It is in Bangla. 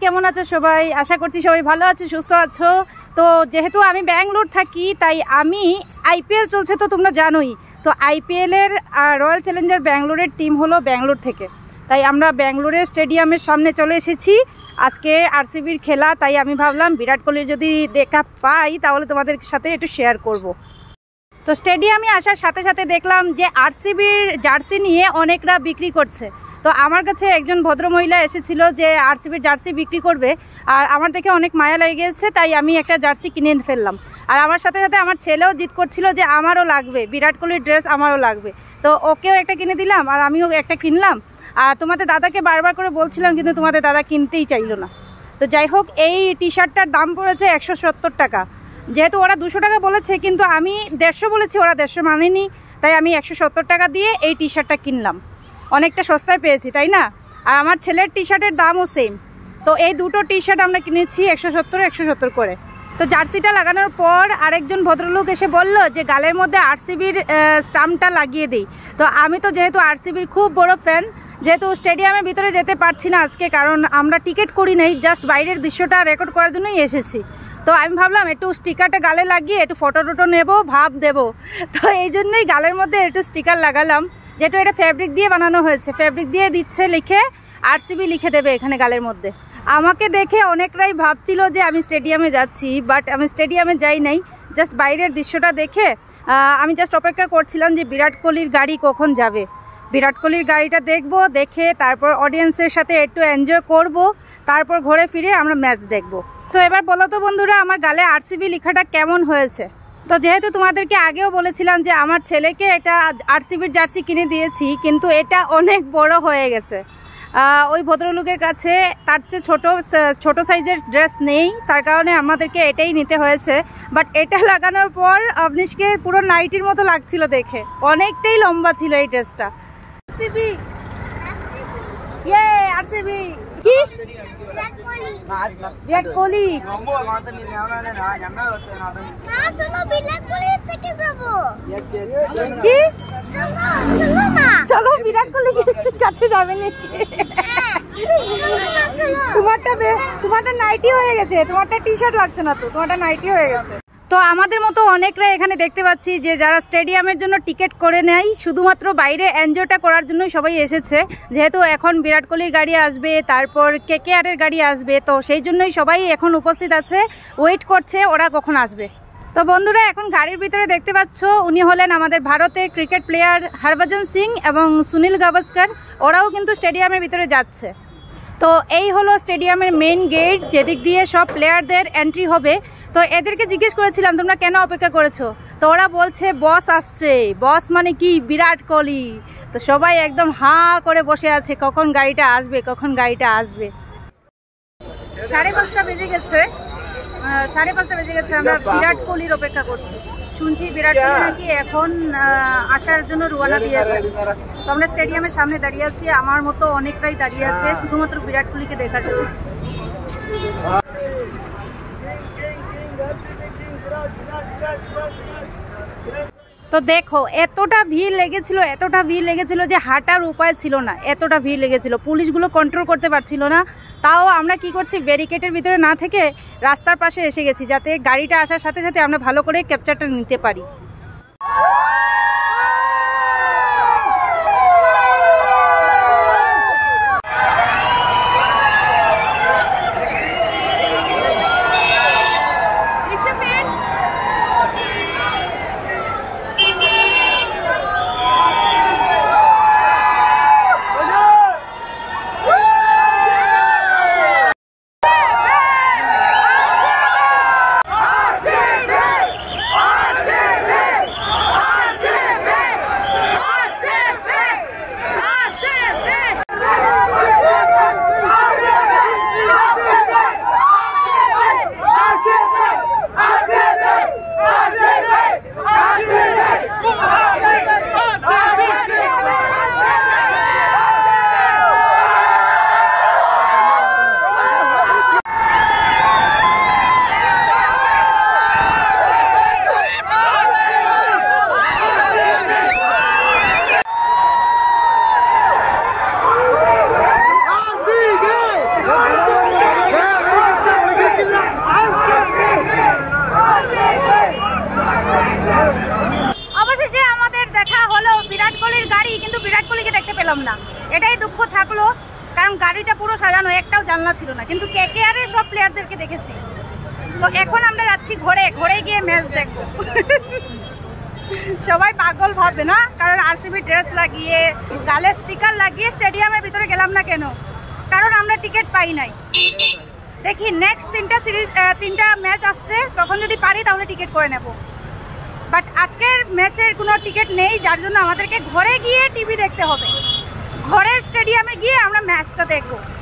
কেমন আছো সবাই? আশা করছি সবাই ভালো আছো, সুস্থ আছো। তো যেহেতু আমি ব্যাঙ্গালোর থাকি, তাই আমি আইপিএল চলছে তো তোমরা জানোই। তো আইপিএলের রয়্যাল চ্যালেঞ্জার ব্যাঙ্গালোরের টিম হলো ব্যাঙ্গালোর থেকে, তাই আমরা ব্যাঙ্গালোরের স্টেডিয়ামের সামনে চলে এসেছি। আজকে আরসিবির খেলা, তাই আমি ভাবলাম বিরাট কোহলির যদি দেখা পাই তাহলে তোমাদের সাথে একটু শেয়ার করব। তো স্টেডিয়ামে আসার সাথে সাথে দেখলাম যে আরসিবির জার্সি নিয়ে অনেকরা বিক্রি করছে। তো আমার কাছে একজন ভদ্রমহিলা এসেছিল যে আরসিবির জার্সি বিক্রি করবে, আর আমার দেখে অনেক মায়া লেগে গেছে, তাই আমি একটা জার্সি কিনে ফেললাম। আর আমার সাথে সাথে আমার ছেলেও জিদ করছিল যে আমারও লাগবে, বিরাট কোহলির ড্রেস আমারও লাগবে। তো ওকেও একটা কিনে দিলাম আর আমিও একটা কিনলাম। আর তোমাদের দাদাকে বারবার করে বলছিলাম, কিন্তু তোমাদের দাদা কিনতেই চাইলো না। তো যাই হোক, এই টি শার্টটার দাম পড়েছে 170 টাকা। যেহেতু ওরা 200 টাকা বলেছে, কিন্তু আমি 150 বলেছি, ওরা 150 মানেনি, তাই আমি 170 টাকা দিয়ে এই টি শার্টটা কিনলাম। অনেকটা সস্তায় পেয়েছি, তাই না? আর আমার ছেলের টি শার্টের দামও সেম। তো এই দুটো টি শার্ট আমরা কিনেছি 170 করে। তো জার্সিটা লাগানোর পর আরেকজন ভদ্রলোক এসে বলল যে গালের মধ্যে আরসিবির স্টাম্পটা লাগিয়ে দিই। তো আমি তো যেহেতু আরসিবির খুব বড় ফ্যান, যেহেতু স্টেডিয়ামের ভিতরে যেতে পারছি না আজকে, কারণ আমরা টিকিট করি নাই, জাস্ট বাইরের দৃশ্যটা রেকর্ড করার জন্যই এসেছি। তো আমি ভাবলাম একটু স্টিকারটা গালে লাগিয়ে একটু ফটো টটো নেবো, ভাব দেবো। তো এই জন্যই গালের মধ্যে একটু স্টিকার লাগালাম, যেহেতু এটা ফ্যাব্রিক দিয়ে বানানো হয়েছে। ফ্যাব্রিক দিয়ে দিচ্ছে লিখে, আরসিবি লিখে দেবে এখানে গালের মধ্যে। আমাকে দেখে অনেকরাই ভাবছিল যে আমি স্টেডিয়ামে যাচ্ছি, বাট আমি স্টেডিয়ামে যাই নাই, জাস্ট বাইরের দৃশ্যটা দেখে আমি জাস্ট অপেক্ষা করছিলাম যে বিরাট কোহলির গাড়ি কখন যাবে। বিরাট কোহলির গাড়িটা দেখব, দেখে তারপর অডিয়েন্সের সাথে একটু এনজয় করব, তারপর ঘুরে ফিরে আমরা ম্যাচ দেখব। তো এবার বলো তো বন্ধুরা, আমার গালে আরসিবি লেখাটা কেমন হয়েছে? তো যেহেতু তোমাদেরকে আগেও বলেছিলাম যে আমার ছেলেকে এটা আরসিবির জার্সি কিনে দিয়েছি, কিন্তু এটা অনেক বড় হয়ে গেছে। ওই ভদ্রলোকের কাছে তার চেয়ে ছোট সাইজের ড্রেস নেই, তার কারণে আমাদেরকে এটাই নিতে হয়েছে। বাট এটা লাগানোর পর আবনিশকে পুরো নাইটির মতো লাগছিল দেখে, অনেকটাই লম্বা ছিল এই ড্রেসটা। আরসিবি, ইয়ে আরসিবি কি বিরাট কোহলি, চলো বিরাট কোহলি কাছে যাবে নাকি? তোমারটা নাইটি হয়ে গেছে, তোমারটা টি শার্ট লাগছে না, তো তোমারটা নাইটি হয়ে গেছে। তো আমাদের মতো অনেকরা এখানে দেখতে পাচ্ছি যে যারা স্টেডিয়ামের জন্য টিকিট করে নেয়, শুধুমাত্র বাইরে এনজয়টা করার জন্যই সবাই এসেছে। যেহেতু এখন বিরাট কোহলির গাড়ি আসবে, তারপর কেকেআরের গাড়ি আসবে, তো সেই জন্যই সবাই এখন উপস্থিত আছে, ওয়েট করছে ওরা কখন আসবে। তো বন্ধুরা, এখন গাড়ির ভিতরে দেখতে পাচ্ছ উনি হলেন আমাদের ভারতের ক্রিকেট প্লেয়ার হরভজন সিং এবং সুনীল গাভাস্কর। ওরাও কিন্তু স্টেডিয়ামের ভিতরে যাচ্ছে। তো এই হলো স্টেডিয়ামের মেন গেট, যেদিক দিয়ে সব প্লেয়ারদের এন্ট্রি হবে। তো এদেরকে জিজ্ঞেস করেছিলাম তোমরা কেন অপেক্ষা করেছো, তো ওরা বলছে বস আসছে। বস মানে কি? বিরাট কোহলি। তো সবাই একদম হাঁ করে বসে আছে, কখন গাড়িটা আসবে, কখন গাড়িটা আসবে। 5:30 বেজে গেছে, 5:30 বেজে গেছে, আমরা বিরাট কোহলির অপেক্ষা করছি। শুনছি বিরাট কোহলি নাকি এখন আসার জন্য রওনা দিয়েছে। তো আমরা স্টেডিয়ামের সামনে দাঁড়িয়ে আছি, আমার মতো অনেকটাই দাঁড়িয়ে আছে শুধুমাত্র বিরাট কোহলিকে দেখার জন্য। তো দেখো এতটা ভিড় লেগেছিল যে হাঁটার উপায় ছিল না, এতটা ভিড় লেগেছিল, পুলিশগুলো কন্ট্রোল করতে পারছিল না। তাও আমরা কি করছি, ব্যারিকেডের ভিতরে না থেকে রাস্তার পাশে এসে গেছি, যাতে গাড়িটা আসার সাথে সাথে আমরা ভালো করে ক্যাপচারটা নিতে পারি। পেলাম না, এটাই দুঃখ থাকলো। কারণ গাড়িটা পুরো সাজানো, একটাও জানলা ছিল না, কিন্তু কেকেআরের সব প্লেয়ারদেরকে দেখেছি। তো এখন আমরা যাচ্ছি ঘরে, ঘরে গিয়ে ম্যাচ দেখবো। সবাই পাগল ভাববে না, কারণ আরসিবি ড্রেস লাগিয়ে, গালে স্টিকার লাগিয়ে স্টেডিয়ামের ভিতরে গেলাম না কেন? কারণ আমরা টিকিট পাই নাই। দেখি নেক্সট 3টা ম্যাচ আসছে, তখন যদি পারি তাহলে টিকিট করে নেব। বাট আজকের ম্যাচের কোনো টিকিট নেই, যার জন্য আমাদেরকে ঘরে গিয়ে টিভি দেখতে হবে। ঘরের স্টেডিয়ামে গিয়ে আমরা ম্যাচটা দেখবো।